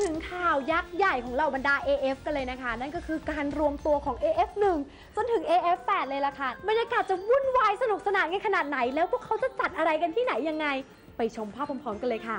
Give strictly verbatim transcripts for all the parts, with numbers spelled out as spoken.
ถึงข่าวยักษ์ใหญ่ของเหล่าบรรดา เอ เอฟ กันเลยนะคะนั่นก็คือการรวมตัวของ เอ เอฟ หนึ่ง จนถึง เอ เอฟ แปด เลยล่ะค่ะบรรยากาศจะวุ่นวายสนุกสนานกันขนาดไหนแล้วพวกเขาจะจัดอะไรกันที่ไหนยังไงไปชมภาพพร้อมๆกันเลยค่ะ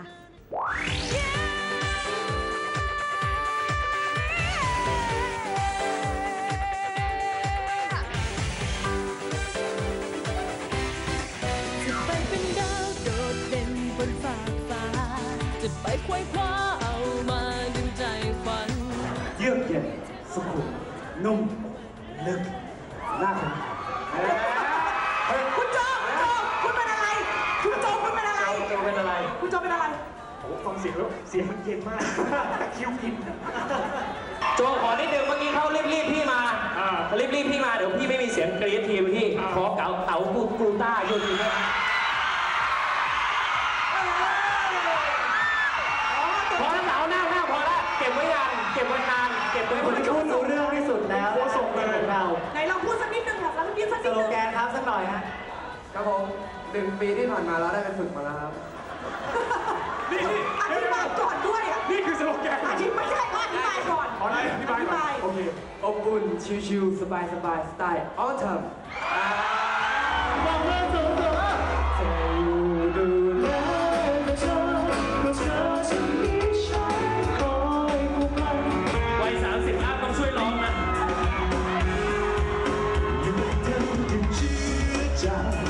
จะไปคว้ยคว้าเอามาดึงใจฝันเยือกเย็นสุขุมนุ่มลึกน่าสนใจคุณโจคุณโจคุณเป็นอะไรคุณโจคุณเป็นอะไรโจเป็นอะไรคุณโจเป็นอะไรโอ้ฟังเสียงแล้วเสียงมันเย็นมากคิ้วกินโจขอนิดนึงเมื่อกี้เขารีบๆพี่มารีบๆพี่มาเดี๋ยวพี่ไม่มีเสียงกรี๊ดทีพี่ขอเก๋าเต๋ากูรูต้าโยนดีไหมพอแล้วเต๋าหน้าหน้าพอแล้วเก็บไว้นานเก็บไว้นานเก็บไว้คนที่รู้เรื่องที่สุดแล้วโค้ชส่งไปของเราไหนลองพูดสักนิดนึงค่ะสักนิดสักนิดนึงสโลแกนครับสักหน่อยฮะครับผมหนึ่งปีที่ผ่านมาเราได้ไปฝึกมาแล้วครับนี่อธิบายก่อนด้วยอ่ะนี่คือสโลแกนอธิบายไม่ใช่อธิบายก่อนขออธิบายก่อนโอเคอบอุ่นชิลๆสบายๆสไตล์ออเทอมบอกเรื่องสูงสุดจะอยู่ดูแลเธอเพื่อเธอจะมีฉันคอยผูกพันวัยสามสิบอัพต้องช่วยร้องนะอยู่เธอยังเชื่อใจ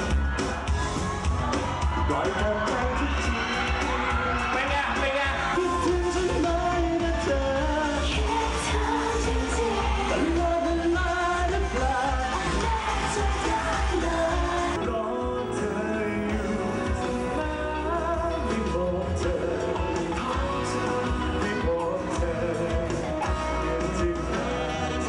ปล่อยผ่านไปทุกทีเป็นไงเป็นไงคิดถึงฉันไหมนะเธอคิดเธอจริงๆตลอดเวลาหรือเปล่าจะได้เลยรอเธออยู่เสมอไม่บอกเธอไม่บอกเธอยังที่ขาดใจ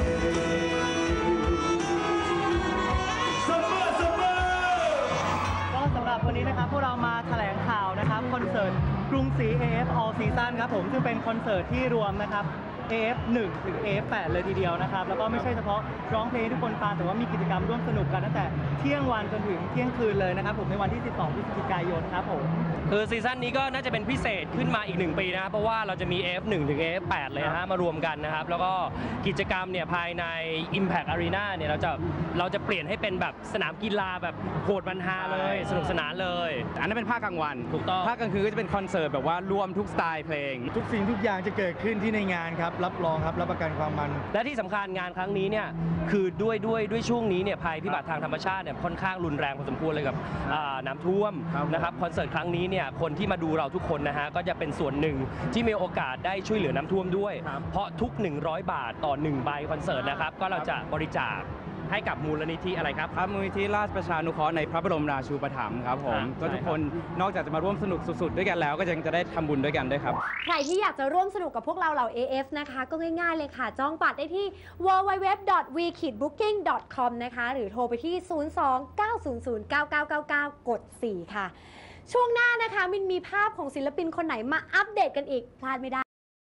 เสมอเสมอก็สำหรับวันนี้นะครับพวกเรามาแถลงข่าวนะครับคอนเสิร์ตกรุงศรี เอ เอฟ All Season ครับผมซึ่งเป็นคอนเสิร์ตที่รวมนะครับ เอ เอฟ หนึ่ง ถึง เอ เอฟ แปด เลยทีเดียวนะครับแล้วก็ไม่ใช่เฉพาะร้องเพลงทุกคนฟังแต่ว่ามีกิจกรรมร่วมสนุกกันตั้งแต่เที่ยงวันจนถึงเที่ยงคืนเลยนะครับผมในวันที่สิบสองพฤศจิกายนครับผมคือซีซั่นนี้ก็น่าจะเป็นพิเศษขึ้นมาอีกหนึ่งปีนะครับเพราะว่าเราจะมี เอ เอฟ หนึ่ง ถึง เอ เอฟ แปด เลยนะฮะมารวมกันนะครับแล้วก็กิจกรรมเนี่ยภายใน Impact Arena เนี่ยเราจะเราจะเปลี่ยนให้เป็นแบบสนามกีฬาแบบโหดมันฮาเลยสนุกสนานเลยอันนั้นเป็นภาคกลางวันถูกต้องภาคกลางคืนก็จะเป็นคอนเสิร์ตแบบว่ารวมทุกสไตล์เพลงทุกสิ่งทุกอย่างจะเกิดขึ้นที่ในงานครับรับรองครับรับประกันความมันและที่สำคัญงานครั้งนี้เนี่ยคือด้วยด้วยด้วยช่วงนี้เนี่ยภัยพิบัติทางธรรมชาติเนี่ยค่อนข้างรุนแรงพอสมควรเลยกับน้ำท่วมนะครับคอนเสิร์ตครั้งนี้เนี่ยคนที่มาดูเราทุกคนนะฮะก็จะเป็นส่วนหนึ่งที่มีโอกาสได้ช่วยเหลือน้ำท่วมด้วยเพราะทุกหนึ่งร้อยบาทต่อหนึ่งใบคอนเสิร์ตนะครับก็เราจะบริจาคให้กับมูลนิธิอะไรครับครับมูลนิธิราชประชานุเคราะห์ในพระบรมราชูปถัมภ์ครับผมก็ทุกคนนอกจากจะมาร่วมสนุกสุดๆด้วยกันแล้วก็ยังจะได้ทำบุญด้วยกันด้วยครับใครที่อยากจะร่วมสนุกกับพวกเราเหล่า เอ เอฟ นะคะก็ง่ายๆเลยค่ะจองบัตรได้ที่ ดับเบิลยู ดับเบิลยู ดับเบิลยู ดอท วี บุ๊กกิ้ง ดอท คอม นะคะหรือโทรไปที่ ศูนย์ สอง เก้า ศูนย์ ศูนย์ เก้า เก้า เก้า เก้า กด สี่ ค่ะช่วงหน้านะคะมินมีภาพของศิลปินคนไหนมาอัปเดตกันอีกพลาดไม่ได้